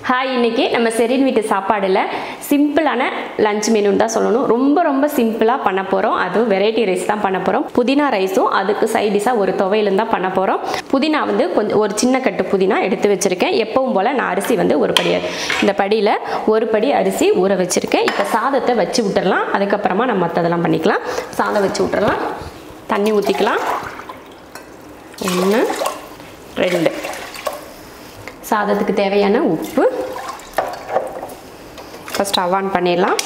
Hi, இன்னைக்கு நம்ம serine வீட்டு சாப்பாடுல சிம்பிளான லஞ்ச் மெனு தான் சொல்லணும். ரொம்ப சிம்பிளா பண்ண போறோம். அது வெரைட்டி ரைஸ் தான் பண்ண போறோம். புதினா ரைஸும் அதுக்கு சைட் டிஷா ஒரு துவையலும் தான் பண்ண போறோம். புதினா வந்து கொஞ்சம் ஒரு சின்ன கட்டு புதினா எடுத்து வச்சிருக்கேன். எப்பவும் போல நான் அரிசி வந்து ஒரு படி, இந்த படியில ஒரு படி அரிசி ஊற வச்சிருக்கேன். இப்போ சாதத்தை வச்சு விட்டுறலாம். அதுக்கப்புறமா நம்ம மற்றதெல்லாம் பண்ணிக்கலாம். சாதம் வச்சு விட்டுறலாம். தண்ணி ஊற்றிக்கலாம். 1 2 சாதத்துக்கு தேவையான உப்பு. ஃபர்ஸ்ட் ஸ்டவ் ஆன் பண்ணிடலாம்.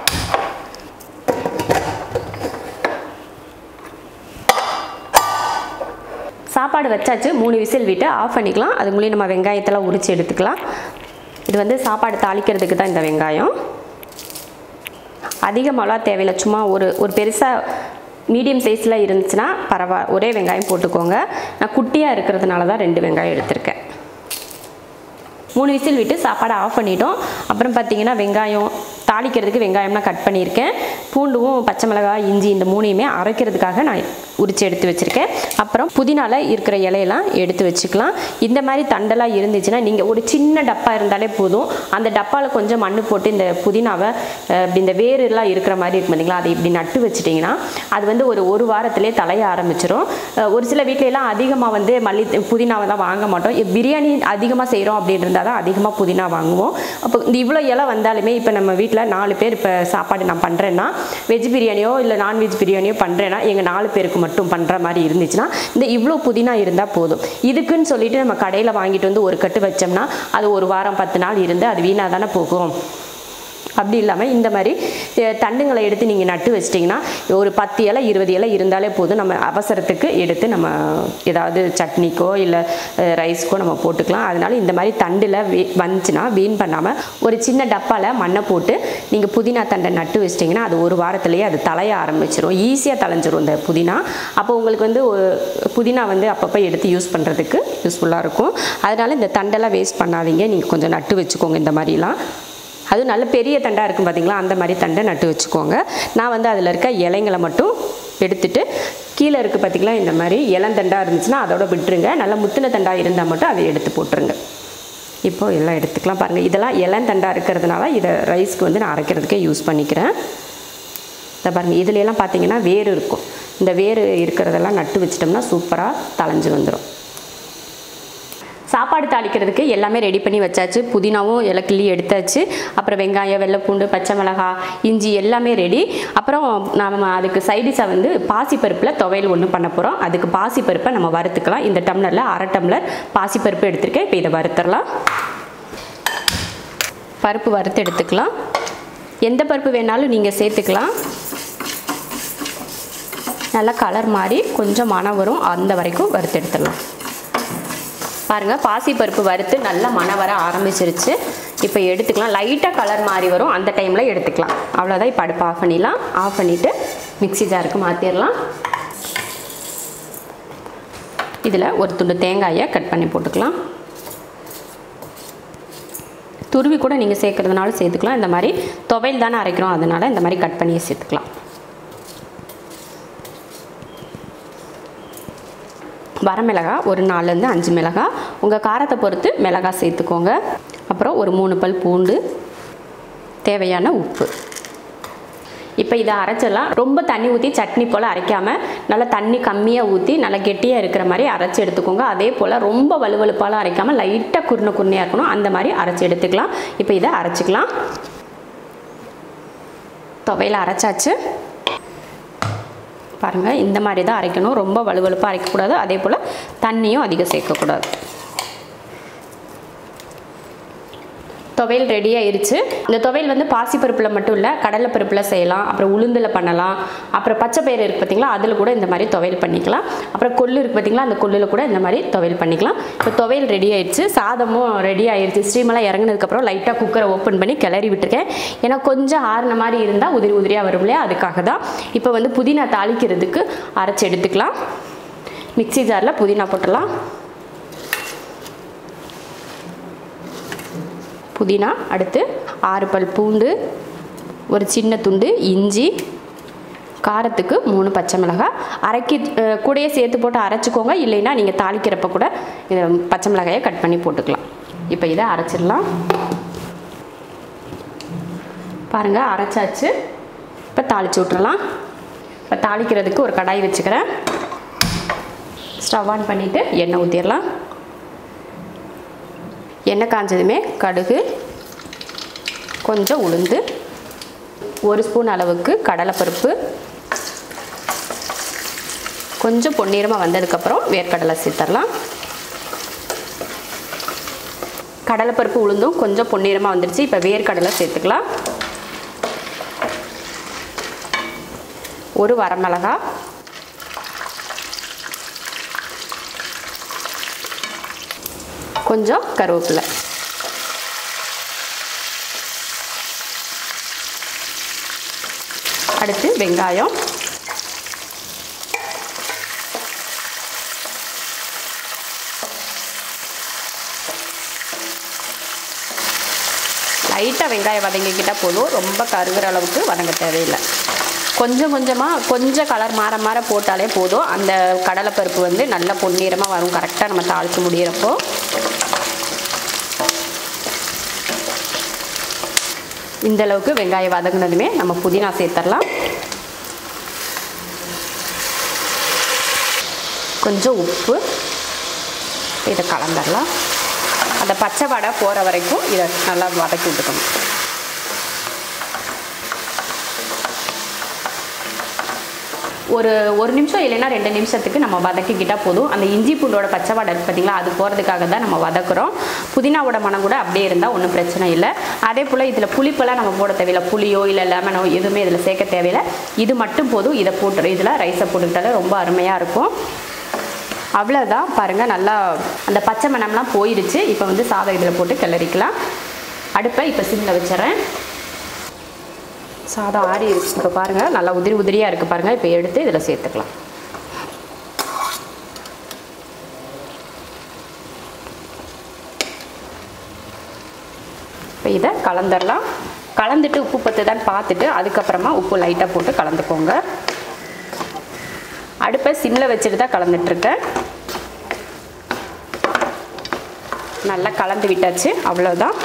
சாப்பாடு வச்சாச்சு. 3 விசில் விட்டு ஆஃப் பண்ணிக்கலாம். அது மூலியம் நம்ம வெங்காயத்தெல்லாம் உரித்து எடுத்துக்கலாம். இது வந்து சாப்பாடு தாளிக்கிறதுக்கு தான் இந்த வெங்காயம். அதிகமாகலாம் தேவையில்லை. சும்மா ஒரு பெருசாக மீடியம் சைஸில் இருந்துச்சுன்னா பரவாயில்ல, ஒரே வெங்காயம் போட்டுக்கோங்க. நான் குட்டியாக இருக்கிறதுனால தான் 2 வெங்காயம் எடுத்திருக்கேன். 3 விசில் விட்டு சாப்பாடை ஆஃப் பண்ணிட்டோம். அப்புறம் பார்த்தீங்கன்னா வெங்காயம் தாளிக்கிறதுக்கு வெங்காயம்லாம் கட் பண்ணியிருக்கேன். பூண்டும் பச்சை மிளகாய் இஞ்சி இந்த 3யுமே அரைக்கிறதுக்காக நான் உரித்து எடுத்து வச்சுருக்கேன். அப்புறம் புதினால இருக்கிற இலையெல்லாம் எடுத்து வச்சுக்கலாம். இந்த மாதிரி தண்டெல்லாம் இருந்துச்சுன்னா நீங்கள் ஒரு சின்ன டப்பா இருந்தாலே போதும். அந்த டப்பாவில் கொஞ்சம் மண் போட்டு இந்த புதினாவை இப்படி இந்த வேரெல்லாம் இருக்கிற மாதிரி இருக்கும் பார்த்தீங்களா, அதை இப்படி நட்டு வச்சிட்டிங்கன்னா அது வந்து ஒரு வாரத்திலே தலைய ஆரம்பிச்சிடும். ஒரு சில வீட்டிலலாம் அதிகமாக வந்து புதினாவை தான் வாங்க மாட்டோம். பிரியாணி அதிகமாக செய்கிறோம் அப்படின்றதா தான் அதிகமாக புதினா வாங்குவோம். அப்போ இந்த இவ்வளோ இலை வந்தாலுமே இப்போ நம்ம வீட்டில் 4 பேர் இப்போ சாப்பாடு நான் பண்ணுறேன்னா, வெஜ் பிரியாணியோ இல்லை நான்வெஜ் பிரியாணியோ பண்ணுறேன்னா எங்கள் 4 பேருக்கு மட்டும் பண்ணுற மாதிரி இருந்துச்சுன்னா இந்த இவ்வளோ புதினா இருந்தால் போதும். இதுக்குன்னு சொல்லிட்டு நம்ம கடையில் வாங்கிட்டு வந்து ஒரு கட்டு வச்சோம்னா அது ஒரு வாரம் 10 நாள் இருந்து அது வீணாக தானே போகும். அப்படி இல்லாமல் இந்த மாதிரி தண்டுங்களை எடுத்து நீங்கள் நட்டு வச்சிட்டிங்கன்னா ஒரு 10 இலை 20 இலை இருந்தாலே போதும். நம்ம அவசரத்துக்கு எடுத்து நம்ம ஏதாவது சட்னிக்கோ இல்லை ரைஸ்க்கோ நம்ம போட்டுக்கலாம். அதனால இந்த மாதிரி தண்டில் வந்துச்சுன்னா வீண் பண்ணாமல் ஒரு சின்ன டப்பாவில் மண்ணை போட்டு நீங்கள் புதினா தண்டை நட்டு வச்சிட்டிங்கன்னா அது ஒரு வாரத்திலேயே அது தலைய ஆரம்பிச்சிடும். ஈஸியாக தலைஞ்சிரும் இந்த புதினா. அப்போ உங்களுக்கு வந்து புதினா வந்து அப்பப்போ எடுத்து யூஸ் பண்ணுறதுக்கு யூஸ்ஃபுல்லாக இருக்கும். அதனால் இந்த தண்டெல்லாம் வேஸ்ட் பண்ணாதீங்க. நீங்கள் கொஞ்சம் நட்டு வச்சுக்கோங்க. இந்த மாதிரிலாம் அது நல்ல பெரிய தண்டாக இருக்கும் பார்த்தீங்களா, அந்த மாதிரி தண்டை நட்டு வச்சுக்கோங்க. நான் வந்து அதில் இருக்க இலைங்களை மட்டும் எடுத்துட்டு கீழே இருக்குது பார்த்தீங்களா, இந்த மாதிரி இளந்தண்டாக இருந்துச்சுன்னா அதோட விட்டுருங்க. நல்லா முத்தின தண்டாக இருந்தால் மட்டும் அதை எடுத்து போட்டுருங்க. இப்போது எல்லாம் எடுத்துக்கலாம். பாருங்கள், இதெல்லாம் இளந்தண்டாக இருக்கிறதுனால இதை ரைஸ்க்கு வந்து நான் அரைக்கிறதுக்கே யூஸ் பண்ணிக்கிறேன். இதை பாருங்கள், இதுலையெல்லாம் பார்த்தீங்கன்னா வேர் இருக்கும். இந்த வேர் இருக்கிறதெல்லாம் நட்டு வச்சிட்டோம்னா சூப்பராக தலைஞ்சு வந்துடும். சாப்பாடு தாளிக்கிறதுக்கு எல்லாமே ரெடி பண்ணி வச்சாச்சு. புதினாவும் இலக்கிள்ளி எடுத்தாச்சு. அப்புறம் வெங்காயம், வெள்ளைப்பூண்டு, பச்சை மிளகாய், இஞ்சி எல்லாமே ரெடி. அப்புறம் நம்ம அதுக்கு சைடிஷாக வந்து பாசிப்பருப்பில் துவையல் ஒன்று பண்ண போகிறோம். அதுக்கு பாசிப்பருப்பை நம்ம வறுத்துக்கலாம். இந்த டம்ளரில் 1/2 டம்ளர் பாசிப்பருப்பு எடுத்துருக்கேன். இப்போ இதை வறுத்துடலாம். பருப்பு வறுத்து எடுத்துக்கலாம். எந்த பருப்பு வேணாலும் நீங்கள் சேர்த்துக்கலாம். நல்லா கலர் மாதிரி கொஞ்சம் மணம் வரும், அந்த வரைக்கும் வறுத்து எடுத்துடலாம். பாருங்கள், பாசிப்பருப்பு வறுத்து நல்லா மணம் வர ஆரம்பிச்சிருச்சு. இப்போ எடுத்துக்கலாம். லைட்டாக கலர் மாதிரி வரும், அந்த டைமில் எடுத்துக்கலாம். அவ்வளோதான். இப்போ அடுப்பு ஆஃப் பண்ணிடலாம். ஆஃப் பண்ணிவிட்டு மிக்ஸி ஜாருக்கு மாற்றிடலாம். இதில் ஒரு துண்டு தேங்காயை கட் பண்ணி போட்டுக்கலாம். துருவி கூட நீங்கள் சேர்க்குறதுனால சேர்த்துக்கலாம். இந்த மாதிரி துவையல் தானே அரைக்கிறோம், அதனால் இந்த மாதிரி கட் பண்ணி சேர்த்துக்கலாம். வரமிளகாய் ஒரு 4லேருந்து 5 மிளகாய், உங்கள் காரத்தை பொறுத்து மிளகாய் சேர்த்துக்கோங்க. அப்புறம் ஒரு 3 பல் பூண்டு, தேவையான உப்பு. இப்போ இதை அரைச்சிடலாம். ரொம்ப தண்ணி ஊற்றி சட்னி போல் அரைக்காமல் நல்லா தண்ணி கம்மியாக ஊற்றி நல்லா கெட்டியாக இருக்கிற மாதிரி அரைச்சி எடுத்துக்கோங்க. அதே போல் ரொம்ப வலுவலுப்பாலாம் அரைக்காமல் லைட்டாக குருணையாக இருக்கணும், அந்த மாதிரி அரைச்சி எடுத்துக்கலாம். இப்போ இதை அரைச்சிக்கலாம். துவையில் அரைச்சாச்சு. பாருங்கள், இந்த மாதிரி தான் அரைக்கணும். ரொம்ப வலுவலுப்பாக அரைக்கக்கூடாது. அதே போல் தண்ணியும் அதிகம் சேர்க்கக்கூடாது. துவையல் ரெடி ஆயிடுச்சு. இந்த துவையல் வந்து பாசிப்பருப்பில் மட்டும் இல்லை, கடலைப்பருப்பில் செய்யலாம். அப்புறம் உளுந்தில் பண்ணலாம். அப்புறம் பச்சை பயிறு இருக்குது பார்த்திங்களா, அதில் கூட இந்த மாதிரி துவையல் பண்ணிக்கலாம். அப்புறம் கொள்ளு இருக்குது பார்த்திங்களா, அந்த கொள்ளில் கூட இந்த மாதிரி துவையல் பண்ணிக்கலாம். இப்போ துவையல் ரெடி ஆயிடுச்சு. சாதமும் ரெடி ஆயிடுச்சு. ஸ்டீமெல்லாம் இறங்கினதுக்கப்புறம் லைட்டாக குக்கரை ஓப்பன் பண்ணி கிளறி விட்டுருக்கேன். ஏன்னா கொஞ்சம் ஆறுன மாதிரி இருந்தால் உதிரியாக வரும் இல்லையா, அதுக்காக தான். இப்போ வந்து புதினா தாளிக்கிறதுக்கு அரைச்சி எடுத்துக்கலாம். மிக்ஸி ஜாரில் புதினா போட்டுடலாம். புதினா, அடுத்து 6 பல் பூண்டு, ஒரு சின்ன துண்டு இஞ்சி, காரத்துக்கு 3 பச்சை மிளகாய், அரைக்கி கூடயே சேர்த்து போட்டு அரைச்சிக்கோங்க. இல்லைன்னா நீங்கள் தாளிக்கிறப்ப கூட பச்சை மிளகாயை கட் பண்ணி போட்டுக்கலாம். இப்போ இதை அரைச்சிடலாம். பாருங்கள் அரைச்சாச்சு. இப்போ தாளித்து விட்டுறலாம். இப்போ தாளிக்கிறதுக்கு ஒரு கடாய் வச்சுக்கிறேன். ஸ்டவ் ஆன் பண்ணிவிட்டு எண்ணெய் ஊற்றிடலாம். எண்ணெய் காஞ்சதுமே கடுகு, கொஞ்சம் உளுந்து, 1 ஸ்பூன் அளவுக்கு கடலைப்பருப்பு, கொஞ்சம் பொன்னிறமாக வந்ததுக்கப்புறம் வேர்க்கடலை சேர்த்துடலாம். கடலைப்பருப்பு உளுந்தும் கொஞ்சம் பொன்னிறமாக வந்துடுச்சு. இப்போ வேர்க்கடலை சேர்த்துக்கலாம். 1 வரமிளகாய், கொஞ்சம் கருவேப்பிலை, அடுத்து வெங்காயம், லைட்டாக வெங்காயம் வதங்கிக்கிட்டால் போதும். ரொம்ப கருகிற அளவுக்கு வதங்க தேவையில்லை. கொஞ்சம் கொஞ்சமாக கொஞ்சம் கலர் மாற போட்டாலே போதும். அந்த கடலைப்பருப்பு வந்து நல்ல பொன்னிறமாக வரும் கரெக்டாக நம்ம தாளித்து முடியிறப்போ. இந்தளவுக்கு வெங்காயம் வதங்கினதுமே நம்ம புதினா சேர்த்துடலாம். கொஞ்சம் உப்பு, இதை கலந்துடலாம். அந்த பச்சை வடை போகிற வரைக்கும் இதை நல்லா வதக்கி விட்டுக்கணும். ஒரு நிமிஷம் இல்லைன்னா 2 நிமிஷத்துக்கு நம்ம வதக்கிக்கிட்டால் போதும். அந்த இஞ்சி பூண்டோட பச்சை வடை இருக்குது பார்த்திங்களா, அது போகிறதுக்காக தான் நம்ம வதக்குறோம். புதினாவோட மனம் கூட அப்படியே இருந்தால் ஒன்றும் பிரச்சனை இல்லை. அதே போல் இதில் புளிப்பெல்லாம் நம்ம போட தேவையில்லை. புளியோ இல்லை லெமனோ எதுவுமே இதில் சேர்க்க தேவையில்லை. இது மட்டும் போதும். இதை போட்டு இதில் ரைஸை போட்டுக்கிட்டாலே ரொம்ப அருமையாக இருக்கும். அவ்வளோதான். பாருங்கள் நல்லா அந்த பச்சை மணம்லாம் போயிடுச்சு. இப்போ வந்து சாதம் இதில் போட்டு கிளறிக்கலாம். அடுப்பை இப்போ சிம்மில் வச்சிடறேன். சாதம் ஆறி இருக்கு. இப்போ பாருங்கள் நல்லா உதிரியாக இருக்குது பாருங்கள். இப்போ எடுத்து இதில் சேர்த்துக்கலாம். இப்போ இதை கலந்துடலாம். கலந்துட்டு உப்பு பத்துதான்னு பார்த்துட்டு அதுக்கப்புறமா உப்பு லைட்டாக போட்டு கலந்துக்கோங்க. அடுப்பை சிம்மில் வச்சுட்டு தான் கலந்துட்டுருக்கேன். நல்லா கலந்து விட்டாச்சு. அவ்வளோதான்.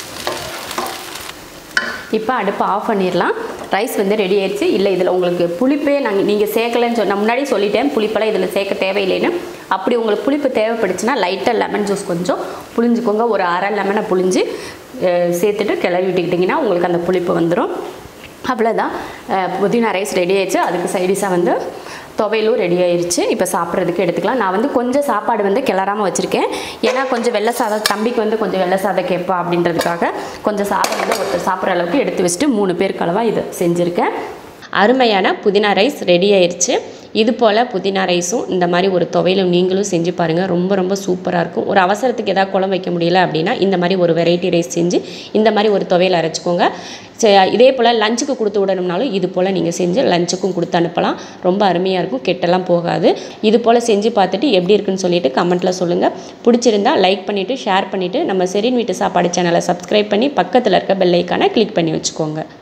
இப்போ அடுப்பை ஆஃப் பண்ணிடலாம். ரைஸ் வந்து ரெடி ஆயிடுச்சு. இல்லை இதில் உங்களுக்கு புளிப்பே நீங்கள் சேர்க்கலன்னு நான் முன்னாடி சொல்லிட்டேன். புளிப்பெல்லாம் இதில் சேர்க்க தேவையில்லைன்னு. அப்படி உங்களுக்கு புளிப்பு தேவைப்படுச்சுன்னா லைட்டாக லெமன் ஜூஸ் கொஞ்சம் புளிஞ்சுக்கோங்க. ஒரு அரை லெமனை புளிஞ்சு சேர்த்துட்டு கிளறி விட்டுக்கிட்டிங்கன்னா உங்களுக்கு அந்த புளிப்பு வந்துடும். அவ்வளோதான். புதினா ரைஸ் ரெடி ஆயிடுச்சு. அதுக்கு சைடிஷாக வந்து துவையலும் ரெடி ஆயிடுச்சு. இப்போ சாப்பிட்றதுக்கு எடுத்துக்கலாம். நான் வந்து கொஞ்சம் சாப்பாடு வந்து கிளறாமல் வச்சுருக்கேன். ஏன்னா கொஞ்சம் வெள்ளை சாதம் தம்பிக்கு வந்து கொஞ்சம் வெள்ளை சாதம் கேட்பா அப்படின்றதுக்காக கொஞ்சம் சாதம் வந்து ஒருத்தர் சாப்பிட்ற அளவுக்கு எடுத்து வச்சுட்டு 3 பேருக்கு அளவாக இது செஞ்சுருக்கேன். அருமையான புதினா ரைஸ் ரெடி ஆயிடுச்சு. இது போல் புதினா ரைஸும் இந்த மாதிரி ஒரு துவையலும் நீங்களும் செஞ்சு பாருங்கள். ரொம்ப ரொம்ப சூப்பராக இருக்கும். ஒரு அவசரத்துக்கு எதாவது குழம்பு வைக்க முடியல அப்படின்னா இந்த மாதிரி ஒரு வெரைட்டி ரைஸ் செஞ்சு இந்த மாதிரி ஒரு துவையல் அரைச்சிக்கோங்க. இதே போல் லஞ்சுக்கு கொடுத்து விடணும்னாலும் இது போல் நீங்கள் செஞ்சு லஞ்சுக்கும் கொடுத்து அனுப்பலாம். ரொம்ப அருமையாக இருக்கும். கெட்டெல்லாம் போகாது. இது போல் செஞ்சு பார்த்துட்டு எப்படி இருக்குன்னு சொல்லிட்டு கமெண்ட்டில் சொல்லுங்கள். பிடிச்சிருந்தா லைக் பண்ணிவிட்டு ஷேர் பண்ணிவிட்டு நம்ம ஷெரின் வீட்டு சாப்பாடு சேனலை சப்ஸ்கிரைப் பண்ணி பக்கத்தில் இருக்க பெல் ஐக்கானை கிளிக் பண்ணி வச்சுக்கோங்க.